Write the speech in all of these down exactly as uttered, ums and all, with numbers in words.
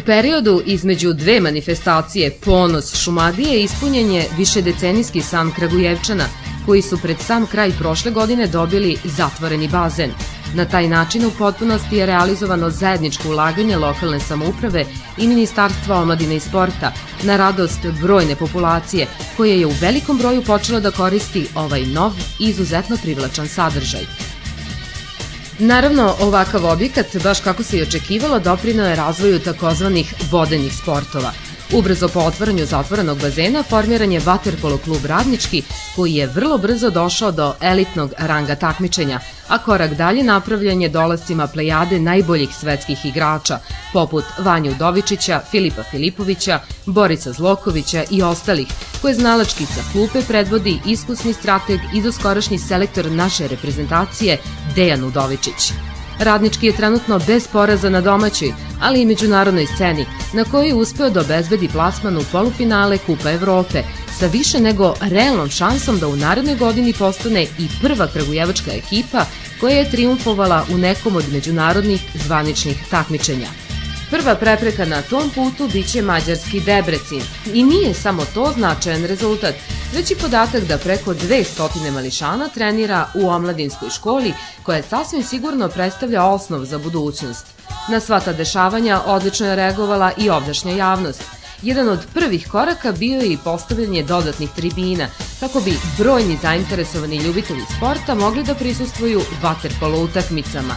periodu između dve manifestacije Ponos Šumadije ispunjen je višedecenijski san Kragujevčana, koji su pred sam kraj prošle godine dobili zatvoreni bazen. Na taj način u potpunosti je realizovano zajedničko ulaganje lokalne samouprave i Ministarstva omladine i sporta na radost brojne populacije, koja je u velikom broju počela da koristi ovaj nov i izuzetno privlačan sadržaj. Naravno, ovakav objekat, baš kako se i očekivalo, doprineo je razvoju takozvanih vodenih sportova. Ubrzo po otvaranju zatvorenog bazena formiran je vaterpolo klub Radnički, koji je vrlo brzo došao do elitnog ranga takmičenja, a korak dalje napravljen je dolascima plejade najboljih svetskih igrača, poput Vanju Udovičića, Filipa Filipovića, Borisa Zlokovića i ostalih, koje znalački sa klupe predvodi iskusni strateg i doskorašnji selektor naše reprezentacije Dejan Udovičić. Radnički je trenutno bez poraza na domaćoj, ali i međunarodnoj sceni, na kojoj je uspeo da obezbedi plasman u polufinale Kupa Evrope, sa više nego realnom šansom da u narednoj godini postane i prva kragujevačka ekipa koja je trijumfovala u nekom od međunarodnih zvaničnih takmičenja. Prva prepreka na tom putu biće mađarski Debrecin. I nije samo to značajan rezultat, već i podatak da preko dve stotine mališana trenira u omladinskoj školi, koja sasvim sigurno predstavlja osnov za budućnost. Na sva ta dešavanja odlično je reagovala i ovdašnja javnost. Jedan od prvih koraka bio je i postavljanje dodatnih tribina, kako bi brojni zainteresovani ljubitelji sporta mogli da prisustvuju vaterpolo utakmicama.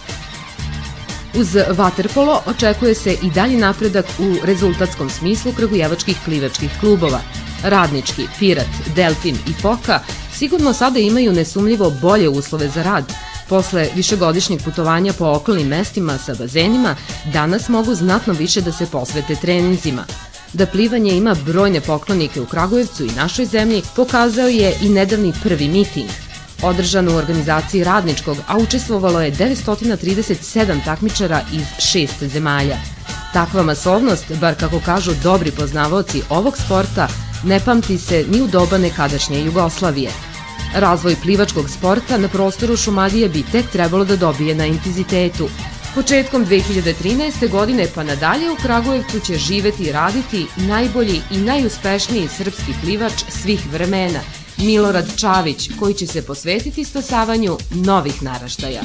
Uz vaterpolo očekuje se i dalji napredak u rezultatskom smislu kragujevačkih plivačkih klubova. Radnički, Pirat, Delfin i Foka sigurno sada imaju nesumljivo bolje uslove za rad. Posle višegodišnjeg putovanja po okolnim mestima sa bazenima, danas mogu znatno više da se posvete treninzima. Da plivanje ima brojne poklonike u Kragujevcu i našoj zemlji pokazao je i nedavni prvi miting. Održan u organizaciji Radničkog, a učestvovalo je devetsto trideset sedam takmičara iz šest zemalja. Takva masovnost, bar kako kažu dobri poznavaoci ovog sporta, ne pamti se ni u doba nekadašnje Jugoslavije. Razvoj plivačkog sporta na prostoru Šumadije bi tek trebalo da dobije na intenzitetu. Početkom dve hiljade trinaeste. godine pa nadalje u Kragujevcu će živeti i raditi najbolji i najuspešniji srpski plivač svih vremena, Milorad Čavić, koji će se posvetiti stasavanju novih naraštaja.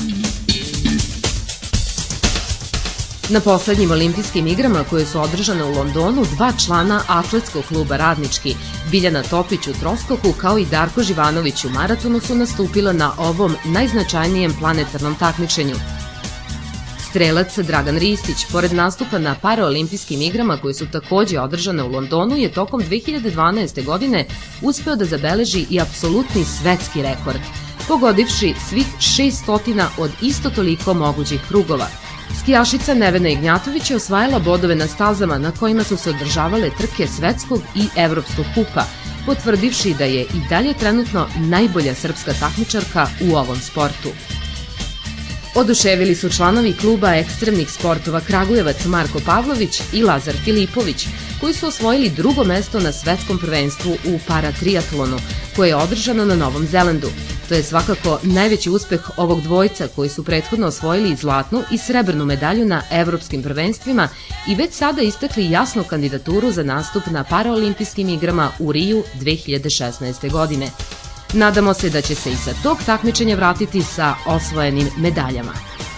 Na poslednjim olimpijskim igrama koje su održane u Londonu, dva člana atletskog kluba Radnički, Biljana Topić u troskoku kao i Darko Živanović u maratonu, su nastupila na ovom najznačajnijem planetarnom takmičenju. Strelac Dragan Ristić, pored nastupa na paraolimpijskim igrama koje su takođe održane u Londonu, je tokom dve hiljade dvanaeste. godine uspeo da zabeleži i apsolutni svetski rekord, pogodivši svih šeststo od isto toliko mogućih krugova. Skijašica Nevena Ignjatović je osvajala bodove na stazama na kojima su se održavale trke svetskog i evropskog kupa, potvrdivši da je i dalje trenutno najbolja srpska takmičarka u ovom sportu. Oduševili su članovi kluba ekstremnih sportova Kragujevac Marko Pavlović i Lazar Filipović, koji su osvojili drugo mesto na svetskom prvenstvu u paratriatlonu, koje je održano na Novom Zelandu. To je svakako najveći uspeh ovog dvojca, koji su prethodno osvojili zlatnu i srebrnu medalju na evropskim prvenstvima i već sada istakli jasnu kandidaturu za nastup na paraolimpijskim igrama u Riju dve hiljade šesnaeste. godine. Nadamo se da će se i sa tog takmičenja vratiti sa osvojenim medaljama.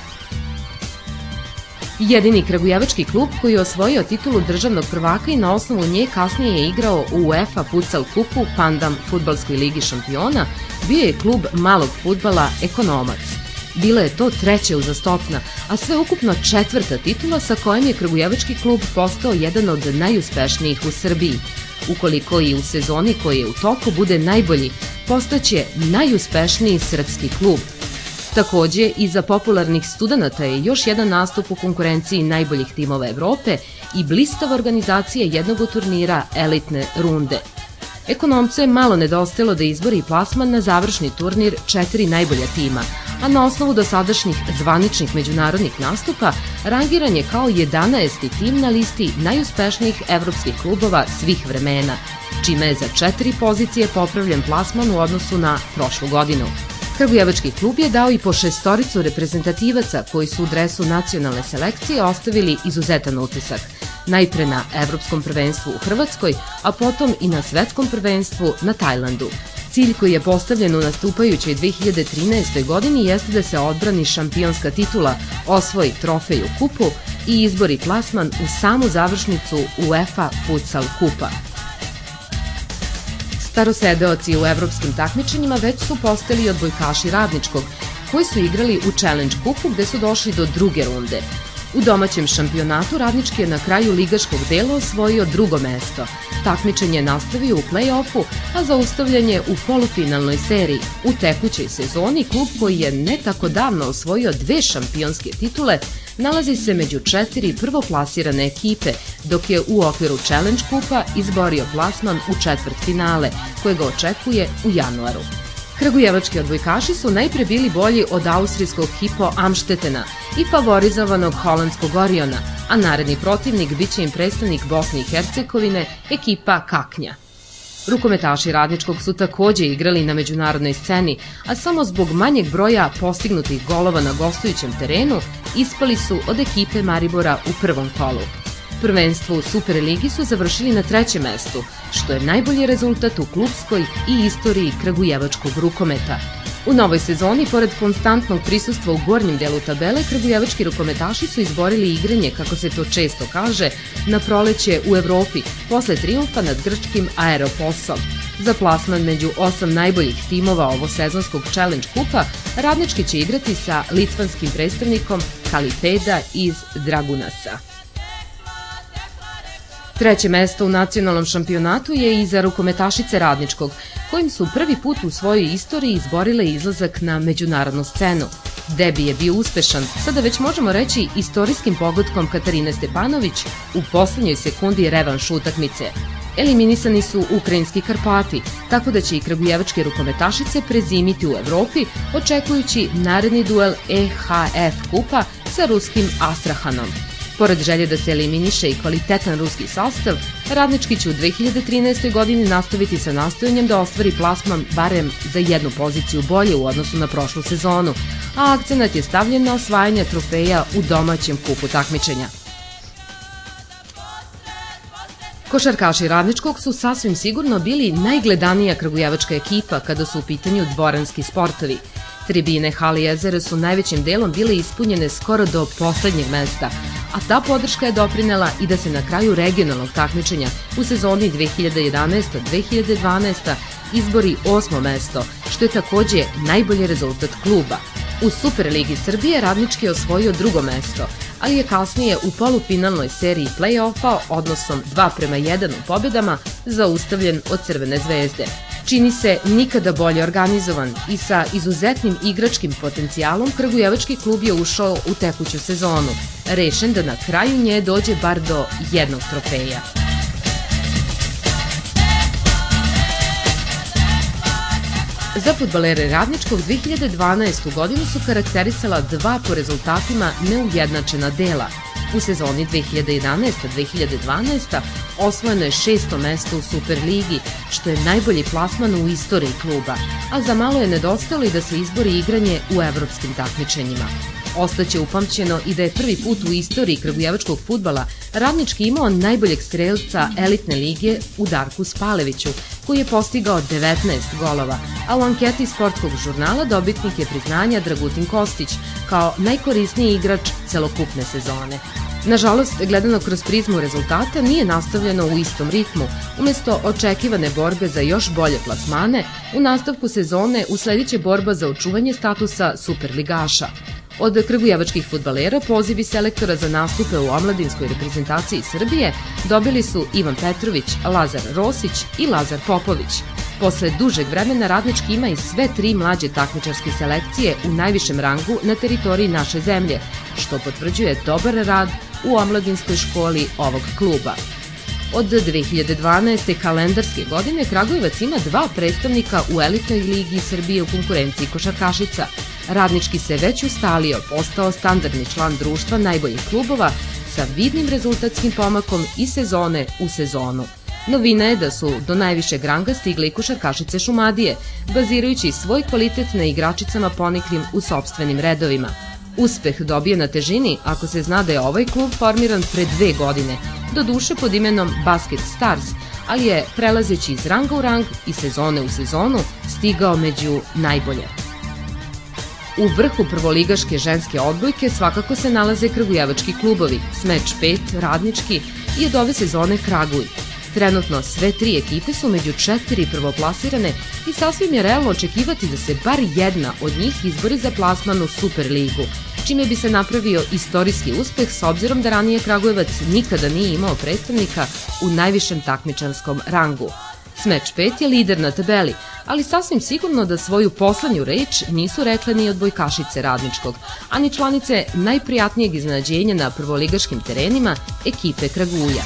Jedini kragujevački klub koji je osvojio titulu državnog prvaka i na osnovu nje kasnije je igrao u UEFA Futsal kupu Pandam fudbalskoj ligi šampiona bio je klub malog fudbala Ekonomac. Bila je to treća uzastopna, a sve ukupno četvrta titula sa kojom je kragujevački klub postao jedan od najuspešnijih u Srbiji. Ukoliko i u sezoni koji je u toku bude najbolji, postaće najuspešniji srpski klub. Takođe, iza popularnih studenata je još jedan nastup u konkurenciji najboljih timova Evrope i blistava organizacija jednog od turnira elitne runde. Ekonomcu je malo nedostajalo da izbori plasman na završni turnir četiri najbolja tima, a na osnovu dosadašnjih zvaničnih međunarodnih nastupa rangiran je kao jedanaesti tim na listi najuspešnijih evropskih klubova svih vremena, čime je za četiri pozicije popravljen plasman u odnosu na prošlu godinu. Kragujevački klub je dao i po šestoricu reprezentativaca koji su u dresu nacionalne selekcije ostavili izuzetan utisak. najpre na Evropskom prvenstvu u Hrvatskoj, a potom i na Svetskom prvenstvu na Tajlandu. Cilj koji je postavljen u nastupajućoj dve hiljade trinaestoj. godini jeste da se odbrani šampionska titula, osvoji trofej u kupu i izbori plasman u samu završnicu UEFA Futsal kupa. Starosedeoci u evropskim takmičenjima već su postali odbojkaši Radničkog, koji su igrali u Challenge kupu gde su došli do druge runde. U domaćem šampionatu Radnički je na kraju ligaškog dela osvojio drugo mesto. Takmičenje je nastavio u play-offu, a zaustavljen je u polufinalnoj seriji. U tekućoj sezoni klub koji je ne tako davno osvojio dve šampionske titule nalazi se među četiri prvoplasirane ekipe, dok je u okviru Challenge kupa izborio plasman u četvrtfinale, koje ga očekuje u januaru. Kragujevački odbojkaši su najpre bili bolji od austrijskog Hypo Amstetena i favorizovanog holandskog Oriona, a naredni protivnik biće im predstavnik Bosne i Hercegovine, ekipa Kaknja. Rukometaši Radničkog su takođe igrali na međunarodnoj sceni, a samo zbog manjeg broja postignutih golova na gostujućem terenu ispali su od ekipe Maribora u prvom kolu. Prvenstvo u Superligi su završili na trećem mestu, što je najbolji rezultat u klupskoj i istoriji kragujevačkog rukometa. U novoj sezoni, pored konstantnog prisustva u gornjem delu tabele, kragujevački rukometaši su izborili igranje, kako se to često kaže, na proleće u Evropi, posle trijumfa nad grčkim Aeroposom. Za plasman među osam najboljih timova ovosezonskog Challenge kupa, Radnički će igrati sa litvanskim predstavnikom Kalipeda iz Dragunasa. Treće mesto u nacionalnom šampionatu je i za rukometašice Radničkog, kojim su prvi put u svojoj istoriji izborile izlazak na međunarodnu scenu. Debi je bio uspešan, sada već možemo reći istorijskim pogodkom Katarine Stepanović u poslednjoj sekundi revanš utakmice. Eliminisani su ukrajinski Karpati, tako da će i kragujevačke rukometašice prezimiti u Evropi, očekujući naredni duel E H F kupa sa ruskim Astrahanom. Pored želje da se eliminiše i kvalitetan ruski sastav, Radnički će u dve hiljade trinaestoj. godini nastaviti sa nastojanjem da ostvari plasman barem za jednu poziciju bolje u odnosu na prošlu sezonu, a akcenat je stavljen na osvajanje trofeja u domaćem kupu takmičenja. Košarkaši Radničkog su sasvim sigurno bili najgledanija kragujevačka ekipa kada su u pitanju dvoranski sportovi. Tribine hale Jezera su najvećim delom bile ispunjene skoro do poslednjeg mesta, a ta podrška je doprinela i da se na kraju regionalnog takmičenja u sezoni dve hiljade jedanaesta dve hiljade dvanaesta. izbori osmo mesto, što je takođe najbolji rezultat kluba. U Superligi Srbije Radnički je osvojio drugo mesto, ali je kasnije u polufinalnoj seriji play-offa odnosom dva prema jedan u pobedama zaustavljen od Crvene zvezde. Čini se nikada bolje organizovan i sa izuzetnim igračkim potencijalom kragujevački klub je ušao u tekuću sezonu, rešen da na kraju nje dođe bar do jednog trofeja. Za fudbalere Radničkog dve hiljade dvanaestu. godinu su karakterisala dva po rezultatima neujednačena dela. U sezoni dve hiljade jedanaesta dve hiljade dvanaesta. osvojeno je šesto mesto u Superligi, što je najbolji plasman u istoriji kluba, a za malo je nedostalo i da se izbori igranje u evropskim takmičenjima. Ostaće upamćeno i da je prvi put u istoriji kragujevačkog fudbala Radnički imao najboljeg strelca elitne lige u Darku Spaleviću, koji je postigao devetnaest golova, a u anketi sportskog žurnala dobitnik je priznanja Dragutin Kostić kao najkorisniji igrač celokupne sezone. Nažalost, gledano kroz prizmu rezultata, nije nastavljeno u istom ritmu. Umesto očekivane borbe za još bolje plasmane, u nastavku sezone uslediće borba za očuvanje statusa superligaša. Od kragujevačkih fudbalera pozivi selektora za nastupe u omladinskoj reprezentaciji Srbije dobili su Ivan Petrović, Lazar Rosić i Lazar Popović. Posle dužeg vremena Radnički ima i sve tri mlađe takmičarske selekcije u najvišem rangu na teritoriji naše zemlje, što potvrđuje dobar rad u omladinskoj školi ovog kluba. Od dve hiljade dvanaeste. kalendarske godine Kragujevac ima dva predstavnika u elitnoj ligi Srbije u konkurenciji košarkašica. Radnički se već ustalio, postao standardni član društva najboljih klubova sa vidnim rezultatskim pomakom i sezone u sezonu. Novina je da su do najvišeg ranga stigle i košarkašice Šumadije, bazirajući svoj kvalitet na igračicama poniklim u sopstvenim redovima. Uspeh dobije na težini ako se zna da je ovaj klub formiran pre dve godine, doduše pod imenom Basket Stars, ali je prelazeći iz ranga u rang i sezone u sezonu stigao među najbolje. U vrhu prvoligaške ženske odbojke svakako se nalaze kragujevački klubovi, Smeč pet, Radnički i od ove sezone Kraguj. Trenutno sve tri ekipe su među četiri prvoplasirane i sasvim je realno očekivati da se bar jedna od njih izbori za plasman u Superligu, čime bi se napravio istorijski uspeh s obzirom da ranije Kragujevac nikada nije imao predstavnika u najvišem takmičarskom rangu. Smeč pet je lider na tabeli, ali sasvim sigurno da svoju poslednju reč nisu rekle ni odbojkašice Radničkog, a ni članice najprijatnijeg iznenađenja na prvoligaškim terenima ekipe Kraguja.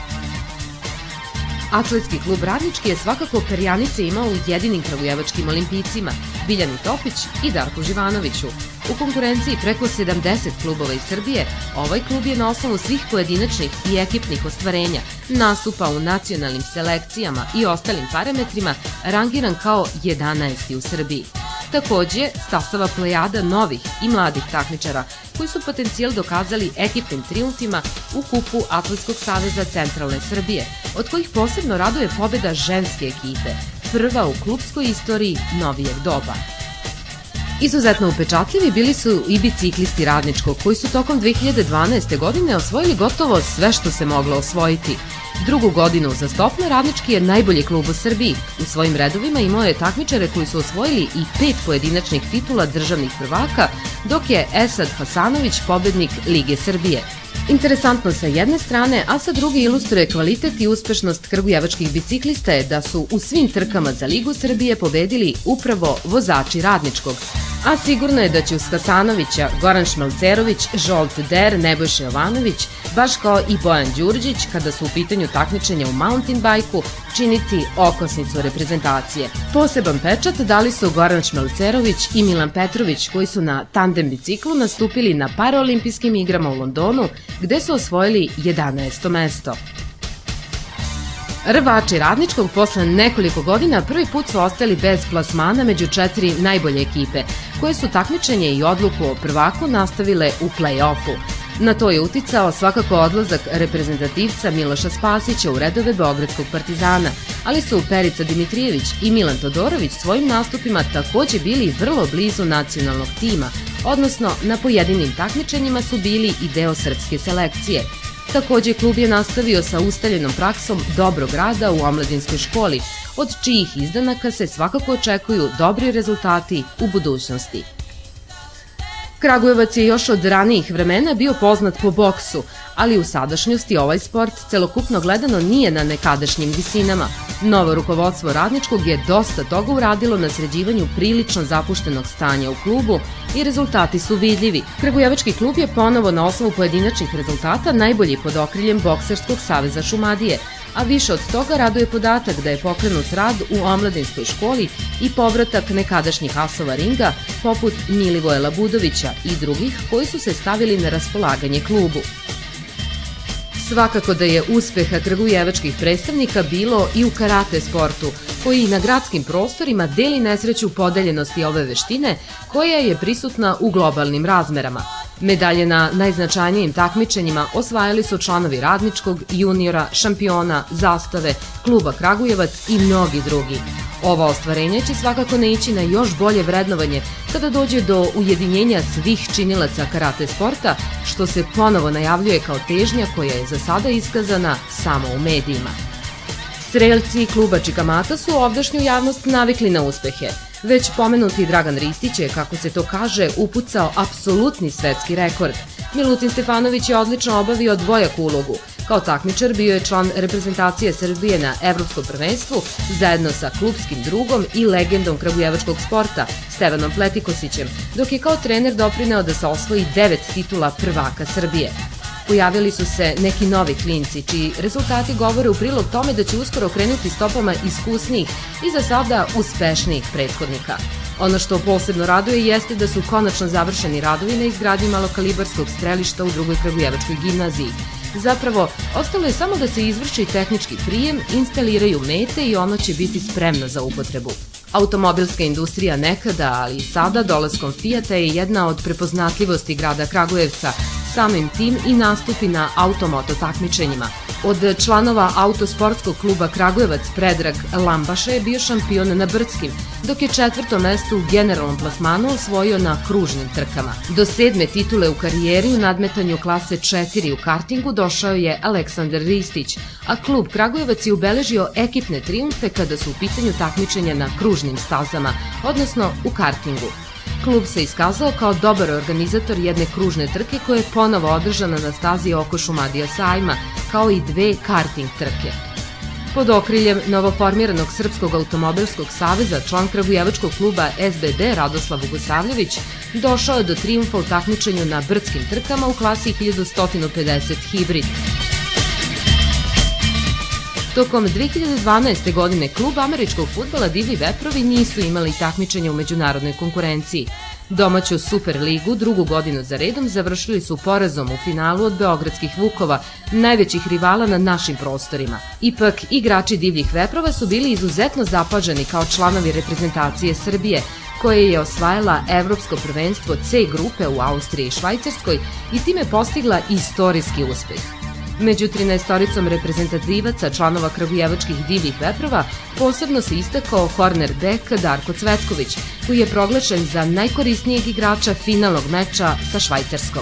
Atletski klub Radnički je svakako perjanice imao u jedinim kragujevačkim olimpijcima, Biljani Topić i Darku Živanoviću. U konkurenciji preko sedamdeset klubova iz Srbije, ovaj klub je na osnovu svih pojedinačnih i ekipnih ostvarenja, nastupa u nacionalnim selekcijama i ostalim parametrima rangiran kao jedanaesti u Srbiji. Takođe, stasava plejada novih i mladih takmičara koji su potencijal dokazali ekipnim trijumfima u kupu Atletskog saveza Centralne Srbije, od kojih posebno raduje pobeda ženske ekipe, prva u klubskoj istoriji novijeg doba. Izuzetno upečatljivi bili su i biciklisti Radničkog, koji su tokom dve hiljade dvanaeste. godine osvojili gotovo sve što se moglo osvojiti. Drugu godinu uzastopno Radnički je najbolji klub u Srbiji. U svojim redovima imao je takmičare koji su osvojili i pet pojedinačnih titula državnih prvaka, dok je Esad Hasanović pobednik Lige Srbije. Interesantno sa jedne strane, a sa druge ilustruje kvalitet i uspešnost kragujevačkih biciklista je da su u svim trkama za Ligu Srbije pobedili upravo vozači Radničkog. A sigurno je da će uz Hasanovića, Goran Šmalcerović, Žolt Der, Nebojša Jovanović, baš kao i Bojan Đurđić, kada su u pitanju takmičenja u mountain bajku, činiti okosnicu reprezentacije. Poseban pečat dali su Goran Šmalcerović i Milan Petrović, koji su na tandem biciklu nastupili na paraolimpijskim igrama u Londonu, gde su osvojili jedanaesto mesto. Rvači Radničkog posle nekoliko godina prvi put su ostali bez plasmana među četiri najbolje ekipe, koje su takmičenje i odluku o prvaku nastavile u play-offu. Na to je uticao svakako odlazak reprezentativca Miloša Spasića u redove Beogradskog Partizana, ali su Perica Dimitrijević i Milan Todorović svojim nastupima takođe bili vrlo blizu nacionalnog tima, odnosno na pojedinim takmičenjima su bili i deo srpske selekcije. Takođe, klub je nastavio sa ustaljenom praksom dobrog rada u omladinskoj školi, od čijih izdanaka se svakako očekuju dobri rezultati u budućnosti. Kragujevac je još od ranijih vremena bio poznat po boksu, ali u sadašnjosti ovaj sport celokupno gledano nije na nekadašnjim visinama. Novo rukovodstvo Radničkog je dosta toga uradilo na sređivanju prilično zapuštenog stanja u klubu i rezultati su vidljivi. Kragujevački klub je ponovo na osnovu pojedinačnih rezultata najbolji pod okriljem Bokserskog saveza Šumadije, a više od toga raduje podatak da je pokrenut rad u omladinskoj školi i povratak nekadašnjih asova ringa poput Milivoja Labudovića i drugih koji su se stavili na raspolaganje klubu. Svakako da je uspeha kragujevačkih predstavnika bilo i u karate sportu, koji na gradskim prostorima deli nesreću podeljenosti ove veštine, koja je prisutna u globalnim razmerama. Medalje na najznačajnijim takmičenjima osvajali su članovi Radničkog, juniora, šampiona, zastave, kluba Kragujevac i mnogi drugi. Ova ostvarenja će svakako naići na još bolje vrednovanje kada dođe do ujedinjenja svih činilaca karate sporta, što se ponovo najavljuje kao težnja koja je za sada iskazana samo u medijima. Strelci kluba Čikamata su ovdašnju javnost navikli na uspehe. Već pomenuti Dragan Ristić je, kako se to kaže, upucao apsolutni svetski rekord. Milutin Stefanović je odlično obavio dvojaku ulogu. Kao takmičar bio je član reprezentacije Srbije na Evropskom prvenstvu zajedno sa klubskim drugom i legendom kragujevačkog sporta Stevanom Pletikosićem, dok je kao trener doprineo da se osvoji devet titula prvaka Srbije. Pojavili su se neki novi klinci, čiji rezultati govore u prilog tome da će uskoro krenuti stopama iskusnijih i za sada uspešnijih prethodnika. Ono što posebno raduje jeste da su konačno završeni radovi na izgradnji malokalibarskog strelišta u drugoj kragujevačkoj gimnaziji. Zapravo, ostalo je samo da se izvrši tehnički prijem, instaliraju mete i ono će biti spremno za upotrebu. Automobilska industrija nekada, ali i sada dolaskom Fijata je jedna od prepoznatljivosti grada Kragujevca, samim tim i nastupi na automoto takmičenjima. Od članova autosportskog kluba Kragujevac Predrag Lambaša je bio šampion na brdskim, dok je četvrto mesto u generalnom plasmanu osvojio na kružnim trkama. Do sedme titule u karijeri u nadmetanju klase četiri u kartingu došao je Aleksandar Ristić, a klub Kragujevac je ubeležio ekipne trijumfe kada su u pitanju takmičenja na kružnim stazama, odnosno u kartingu. Klub se iskazao kao dobar organizator jedne kružne trke koja je ponovo održana na stazi oko Šumadija sajma, kao i dve karting trke. Pod okriljem novoformiranog Srpskog automobilskog saveza član kragujevačkog kluba S B D Radoslav Ugosavljević došao je do trijumfa u takmičenju na brdskim trkama u klasi hiljadu sto pedeset hibrid. Tokom dve hiljade dvanaeste. godine klub američkog fudbala Divlji veprovi nisu imali takmičenja u međunarodnoj konkurenciji. Domaću Superligu drugu godinu za redom završili su porazom u finalu od beogradskih Vukova, najvećih rivala na našim prostorima. Ipak, igrači Divljih veprova su bili izuzetno zapaženi kao članovi reprezentacije Srbije, koje je osvajala Evropsko prvenstvo C grupe u Austriji i Švajcarskoj i time postigla istorijski uspeh. Među trinaestoricom reprezentativaca članova kragujevačkih Divljih veprova posebno se istakao kornerbek Darko Cvetković, koji je proglašen za najkorisnijeg igrača finalnog meča sa Švajcarskom.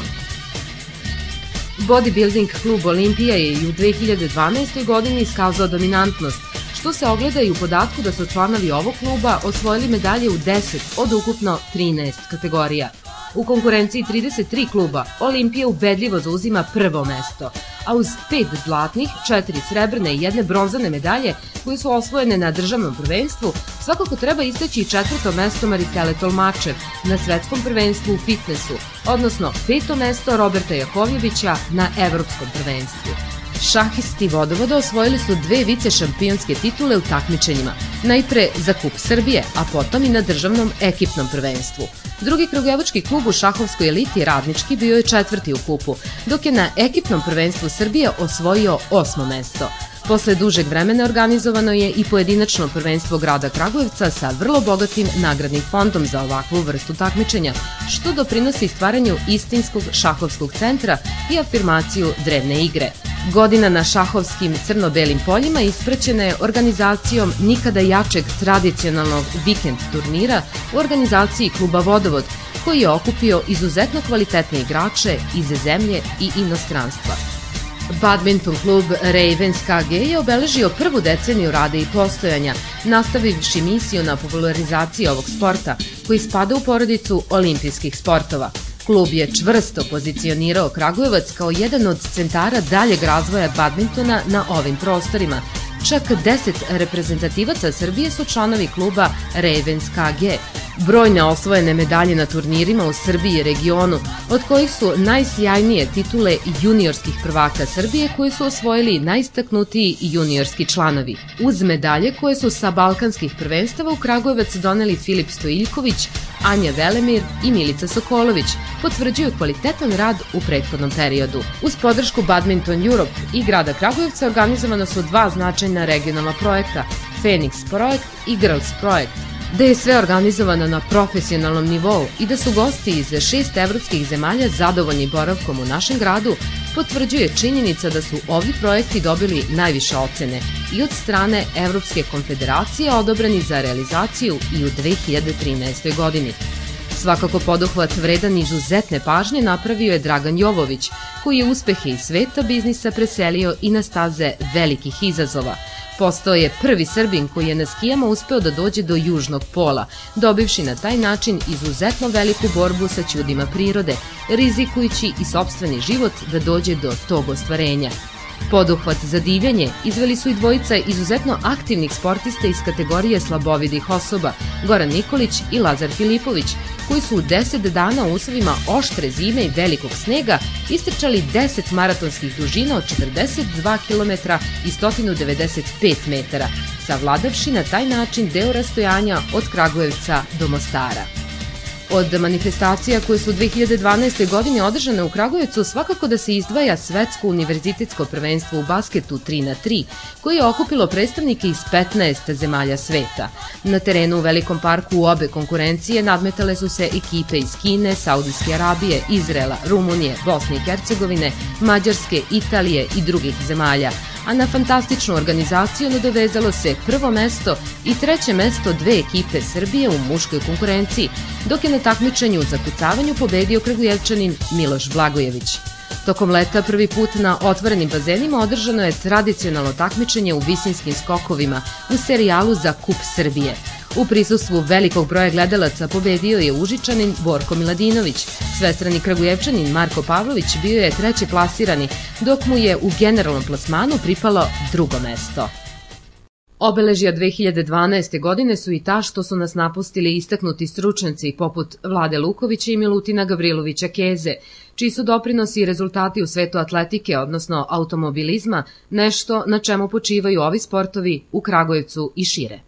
Bodybuilding klub Olimpija je i u dve hiljade dvanaestoj. godini iskazao dominantnost, što se ogleda i u podatku da su članovi ovog kluba osvojili medalje u deset od ukupno trinaest kategorija. U konkurenciji trideset tri kluba Olimpija ubedljivo zauzima prvo mesto, a uz pet zlatnih, četiri srebrne i jedne bronzane medalje koje su osvojene na državnom prvenstvu, svakako treba istaći i četvrto mesto Maritele Tolmačev na svetskom prvenstvu u fitnessu, odnosno peto mesto Roberta Jakovljevića na evropskom prvenstvu. Šahisti Vodovoda osvojili su dve vice šampionske titule u takmičenjima, najpre za Kup Srbije, a potom i na državnom ekipnom prvenstvu. Drugi kragujevački klub u šahovskoj eliti Radnički bio je četvrti u kupu, dok je na ekipnom prvenstvu Srbije osvojio osmo mesto. Posle dužeg vremena organizovano je i pojedinačno prvenstvo grada Kragujevca sa vrlo bogatim nagradnim fondom za ovakvu vrstu takmičenja, što doprinosi stvaranju istinskog šahovskog centra i afirmaciju drevne igre. Godina na šahovskim crno-belim poljima ispraćena je organizacijom nikada jačeg tradicionalnog vikend turnira u organizaciji kluba Vodovod, koji je okupio izuzetno kvalitetne igrače iz zemlje i inostranstva. Badminton klub Ravens K G je obeležio prvu deceniju rada i postojanja, nastavivši misiju na popularizaciji ovog sporta, koji spada u porodicu olimpijskih sportova. Klub je čvrsto pozicionirao Kragujevac kao jedan od centara daljeg razvoja badmintona na ovim prostorima. Čak deset reprezentativaca Srbije su članovi kluba Ravens K G. Brojne osvojene medalje na turnirima u Srbiji i regionu, od kojih su najsjajnije titule juniorskih prvaka Srbije koje su osvojili najistaknutiji juniorski članovi. Uz medalje koje su sa balkanskih prvenstava u Kragujevac doneli Filip Stojiljković, Anja Velemir i Milica Sokolović, potvrđuju kvalitetan rad u prethodnom periodu. Uz podršku Badminton Europe i grada Kragujevca organizovano su dva značajna regionalna projekta, Phoenix projekt i Girls projekt. Da je sve organizovano na profesionalnom nivou i da su gosti iz šest evropskih zemalja zadovoljni boravkom u našem gradu, potvrđuje činjenica da su ovi projekti dobili najviše ocene i od strane Evropske konfederacije odobreni za realizaciju i u dve hiljade trinaestoj. godini. Svakako poduhvat vredan izuzetne pažnje napravio je Dragan Jovović, koji je uspehe iz sveta biznisa preselio i na staze velikih izazova. Postao je prvi Srbin koji je na skijama uspeo da dođe do južnog pola, dobivši na taj način izuzetno veliku borbu sa ćudima prirode, rizikujući i sopstveni život da dođe do tog ostvarenja. Poduhvat za divljanje izveli su i dvojica izuzetno aktivnih sportista iz kategorije slabovidih osoba, Goran Nikolić i Lazar Filipović, koji su u deset dana u uslovima oštre zime i velikog snega istrčali deset maratonskih dužina od četrdeset dva kilometra i sto devedeset pet metara, savladavši na taj način deo rastojanja od Kragujevca do Mostara. Od manifestacija koje su u dve hiljade dvanaestoj. godine održane u Kragujevcu svakako da se izdvaja Svetsko univerzitetsko prvenstvo u basketu tri na tri, koje je okupilo predstavnike iz petnaest zemalja sveta. Na terenu u Velikom parku u obe konkurencije nadmetale su se ekipe iz Kine, Saudijske Arabije, Izraela, Rumunije, Bosne i Hercegovine, Mađarske, Italije i drugih zemalja, a na fantastičnu organizaciju nadovezalo se prvo mesto i treće mesto dve ekipe Srbije u muškoj konkurenciji, dok je na takmičenju u zakucavanju pobedio Kragujevčanin Miloš Blagojević. Tokom leta prvi put na otvorenim bazenima održano je tradicionalno takmičenje u visinskim skokovima u serijalu za Kup Srbije. U prisustvu velikog broja gledalaca pobedio je Užičanin Borko Miladinović. Svestrani Kragujevčanin Marko Pavlović bio je treći plasirani, dok mu je u generalnom plasmanu pripalo drugo mesto. Obeležja dve hiljade dvanaeste. godine su i ta što su nas napustili istaknuti stručnjaci poput Vlade Lukovića i Milutina Gavrilovića Keze, čiji su doprinosi i rezultati u svetu atletike, odnosno automobilizma, nešto na čemu počivaju ovi sportovi u Kragujevcu i šire.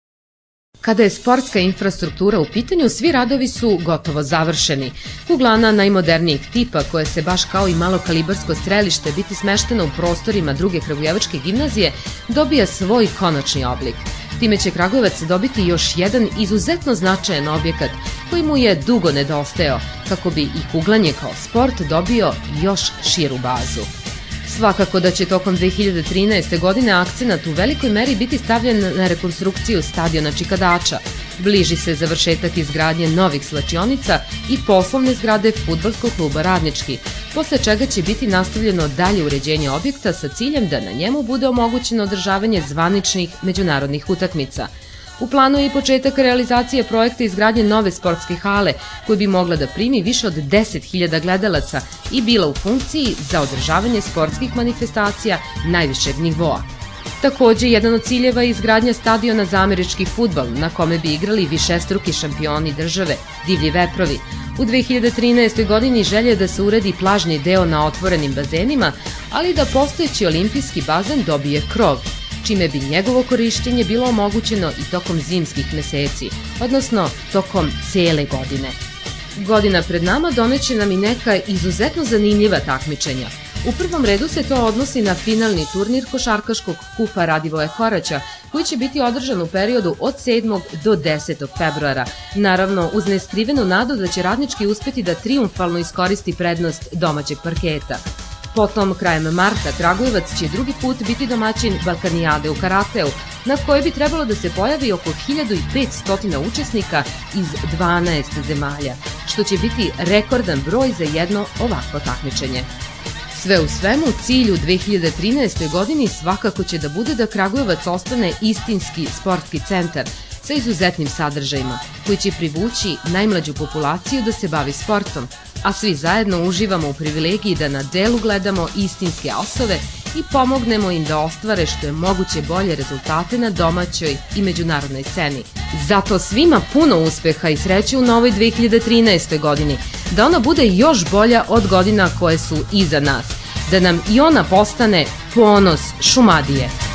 Kada je sportska infrastruktura u pitanju, svi radovi su gotovo završeni. Kuglana najmodernijeg tipa, koja se baš kao i malokalibarsko strelište biti smeštena u prostorima druge kragujevačke gimnazije, dobija svoj konačni oblik. Time će Kragujevac dobiti još jedan izuzetno značajan objekat koji mu je dugo nedostajao, kako bi i kuglanje kao sport dobio još širu bazu. Svakako da će tokom dve hiljade trinaeste. godine akcenat u velikoj meri biti stavljen na rekonstrukciju stadiona Čikadača. Bliži se završetak izgradnje novih slačionica i poslovne zgrade fudbalskog kluba Radnički, posle čega će biti nastavljeno dalje uređenje objekta sa ciljem da na njemu bude omogućeno održavanje zvaničnih međunarodnih utakmica. U planu je i početak realizacije projekta izgradnje nove sportske hale, koja bi mogla da primi više od deset hiljada gledalaca i bila u funkciji za održavanje sportskih manifestacija najvišeg nivoa. Takođe, jedan od ciljeva je izgradnja stadiona za američki fudbal, na kome bi igrali višestruki šampioni države, Divlji veprovi. U dve hiljade trinaestoj. godini želje je da se uredi plažni deo na otvorenim bazenima, ali da postojeći olimpijski bazen dobije krov, čime bi njegovo korišćenje bilo omogućeno i tokom zimskih meseci, odnosno tokom cele godine. Godina pred nama doneće nam i neka izuzetno zanimljiva takmičenja. U prvom redu se to odnosi na finalni turnir košarkaškog kupa Radivoja Koraća, koji će biti održan u periodu od sedmog do desetog februara, naravno uz neskrivenu nadu da će Radnički uspeti da trijumfalno iskoristi prednost domaćeg parketa. Potom, krajem marta, Kragujevac će drugi put biti domaćin Balkanijade u karateu, na kojoj bi trebalo da se pojavi oko hiljadu petsto učesnika iz dvanaest zemalja, što će biti rekordan broj za jedno ovakvo takmičenje. Sve u svemu, cilj u dve hiljade trinaestoj. godini svakako će da bude da Kragujevac ostane istinski sportski centar sa izuzetnim sadržajima, koji će privući najmlađu populaciju da se bavi sportom, a svi zajedno uživamo u privilegiji da na delu gledamo istinske asove i pomognemo im da ostvare što je moguće bolje rezultate na domaćoj i međunarodnoj sceni. Zato svima puno uspeha i sreće u novoj dve hiljade trinaestoj. godini, da ona bude još bolja od godina koje su iza nas, da nam i ona postane ponos Šumadije.